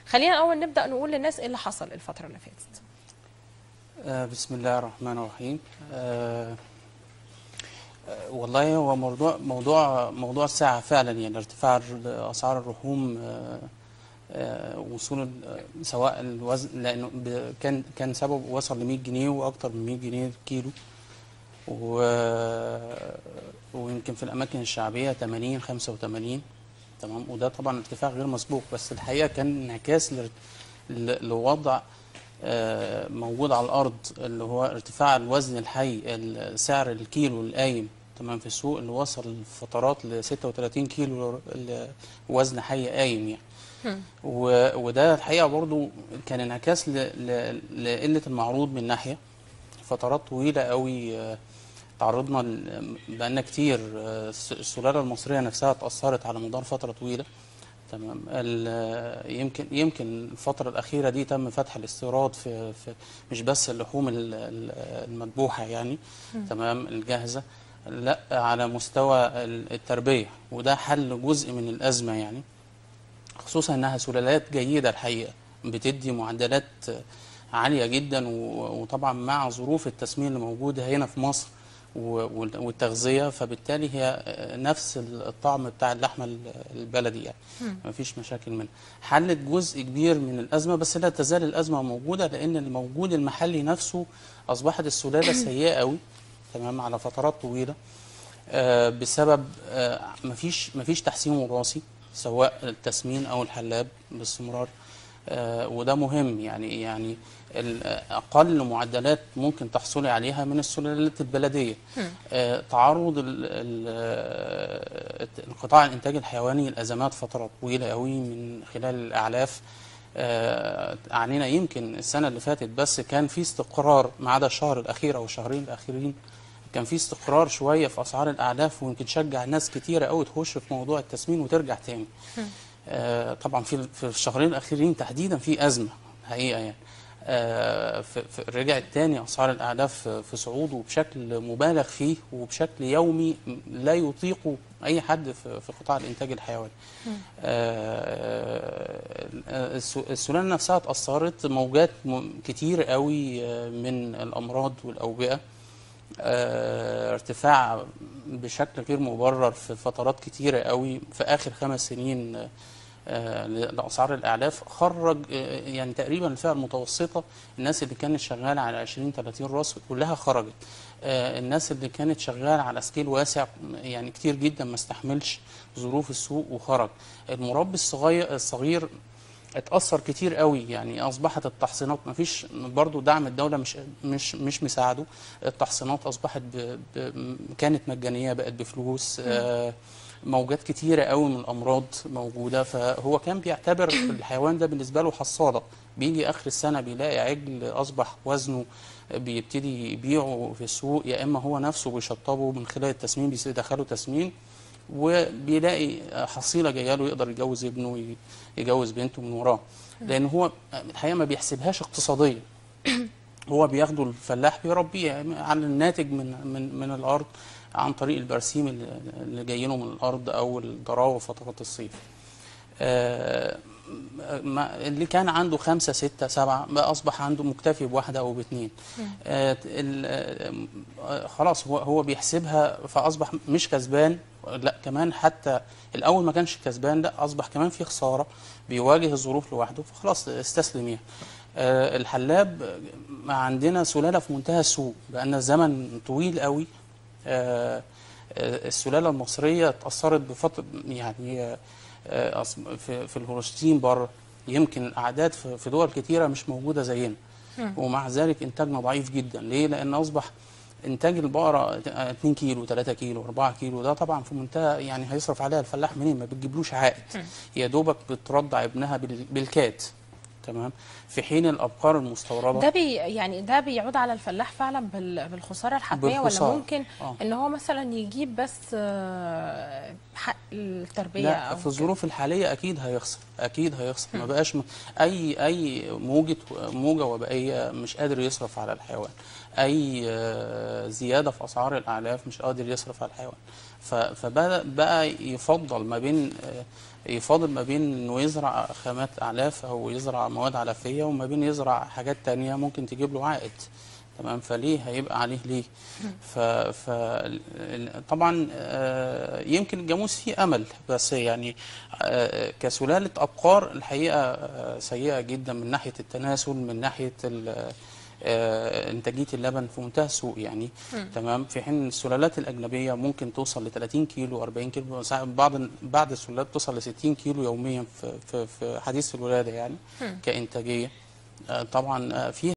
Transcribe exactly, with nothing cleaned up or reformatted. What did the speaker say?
خلينا اول نبدا نقول للناس ايه اللي حصل الفتره اللي فاتت. آه بسم الله الرحمن الرحيم. آه آه والله هو موضوع موضوع موضوع الساعة فعلا، يعني ارتفاع أسعار اللحوم، آه آه وصول ال- سواء الوزن، لأنه ب- كان كان سبب وصل ل مية جنيه وأكتر من مية جنيه الكيلو، و- ويمكن في الأماكن الشعبية تمانين خمسة وتمانين. تمام، وده طبعا ارتفاع غير مسبوق، بس الحقيقة كان انعكاس لر- ل- لوضع آه، موجود على الأرض، اللي هو ارتفاع الوزن الحي، ال- سعر الكيلو القايم تمام في السوق، اللي وصل فترات ل ستة وتلاتين كيلو ال- وزن حي قايم يعني. هم. و- وده الحقيقة برضو كان انعكاس ل- ل- لقلة المعروض من ناحية. فترات طويلة قوي آه، تعرضنا ل- بقالنا كتير، آه، الس- السلالة المصرية نفسها اتأثرت على مدار فترة طويلة. تمام، ال- يمكن يمكن الفترة الأخيرة دي تم فتح الاستيراد في, في مش بس اللحوم ال- ال- المذبوحة يعني، تمام، الجاهزة، لا، على مستوى ال- التربية، وده حل جزء من الأزمة يعني، خصوصا إنها سلالات جيدة الحقيقة، بتدي معدلات عالية جدا، و- وطبعا مع ظروف التسمين اللي موجودة هنا في مصر و- والتغذية، فبالتالي هي نفس الطعم بتاع اللحمة البلدي يعني، مفيش مشاكل منها. حلت جزء كبير من الأزمة، بس لا تزال الأزمة موجودة، لأن الموجود المحلي نفسه أصبحت السلالة سيئة قوي، تمام، على فترات طويلة، آه، بسبب آه، مفيش مفيش تحسين وراثي، سواء التسمين أو الحلاب باستمرار. آه، وده مهم يعني يعني ال- أقل معدلات ممكن تحصلي عليها من السلالات البلدية. هم. آه، تعرض ال- ال- آه، القطاع الإنتاج الحيواني لأزمات فترة طويلة قوي من خلال الأعلاف. آه، عنينا يمكن السنة اللي فاتت بس كان في استقرار، ما عدا الشهر الأخير أو الشهرين الأخيرين كان في استقرار شوية في أسعار الأعلاف، ويمكن شجع ناس كتيرة قوي تخش في موضوع التسمين وترجع تاني. آه، طبعا في في الشهرين الاخيرين تحديدا في ازمه حقيقه يعني. آه، في في رجعت تاني اسعار الاعلاف في في صعود، وبشكل مبالغ فيه، وبشكل يومي لا يطيقه اي حد في في قطاع الانتاج الحيواني. آه، الس- السلالة نفسها اتأثرت، موجات م- كتير قوي آه، من الأمراض والأوبئة، آه، ارتفاع بشكل غير مبرر في فترات كتيرة قوي في آخر خمس سنين آه، لأسعار الأعلاف، خرج آه، يعني تقريبا الفئة المتوسطة، الناس اللي كانت شغالة على عشرين تلاتين راس كلها خرجت. آه، الناس اللي كانت شغالة على سكيل واسع يعني كتير جدا ما استحملش ظروف السوق وخرج. المربي الصغير الصغير اتأثر كتير قوي، يعني أصبحت التحصينات ما فيش برضو دعم الدولة، مش مش مش مساعده. التحصينات أصبحت ب ب كانت مجانية، بقت بفلوس. آه، موجات كتيرة قوي من الأمراض موجودة، فهو كان بيعتبر الحيوان ده بالنسبة له حصالة، بيجي آخر السنة بيلاقي عجل أصبح وزنه بيبتدي يبيعه في السوق، يا إما هو نفسه بيشطبه من خلال التسمين، بيدخله تسمين، وبيلاقي حصيلة جايه له يقدر يجوز ابنه، يجوز بنته من وراه، لأن هو الحقيقة ما بيحسبهاش اقتصاديا. هو بياخده الفلاح بيربيه على الناتج من من من الأرض، عن طريق البرسيم اللي اللي جاي له من الأرض أو الضراوة فترات الصيف. آه، ما- اللي كان عنده خمسة ستة سبعة بقى أصبح عنده مكتفي بواحدة أو باتنين. آه، ال- آه، خلاص هو هو بيحسبها، فأصبح مش كسبان، لا كمان حتى الأول ما كانش كسبان، لا أصبح كمان في خسارة، بيواجه الظروف لوحده، فخلاص استسلم يعني. آه، الحلاب عندنا سلالة في منتهى السوق بقالنا زمن طويل قوي. آه، آه، السلالة المصرية اتأثرت بفترة يعني، آه، آه، أص- في في الهولشتين بره، يمكن الأعداد في في دول كتيرة مش موجودة زينا، ومع ذلك إنتاجنا ضعيف جدا. ليه؟ لأن أصبح إنتاج البقرة اتنين كيلو تلاتة كيلو أربعة كيلو، ده طبعا في منتهى يعني هيصرف عليها الفلاح منين؟ ما بتجيبلوش عائد، يا دوبك بترضع ابنها بال- بالكاد. تمام، في حين الأبقار المستوردة ده بي يعني ده بيعود على الفلاح فعلا بال- بالخساره الحتميه، ولا بالخسارة. ممكن اه ان هو مثلا يجيب بس آه، ح- التربيه لا او في كده. الظروف الحاليه اكيد هيخسر، اكيد هيخسر. ما بقاش م... اي اي موجه موجه وبائيه مش قادر يصرف على الحيوان، اي آه، زياده في اسعار الاعلاف مش قادر يصرف على الحيوان. ف... فبدا بقى يفضل ما بين آه، يفاضل ما بين انه يزرع خامات اعلاف او يزرع مواد علفيه، وما بين يزرع حاجات تانية ممكن تجيب له عائد. تمام. فليه هيبقى عليه ليه؟ ف ف طبعا آه، يمكن الجاموس فيه امل، بس يعني آه، كسلاله ابقار الحقيقه آه، سيئه جدا من ناحيه التناسل، من ناحيه ال- آه، انتاجيه اللبن في منتهى السوء يعني. تمام. في حين السلالات الاجنبيه ممكن توصل ل ثلاثين كيلو أربعين كيلو، ساعات بعض بعض السلالات توصل ل ستين كيلو يوميا في في في حديث الولاده يعني كانتاجيه. آه، طبعا آه، في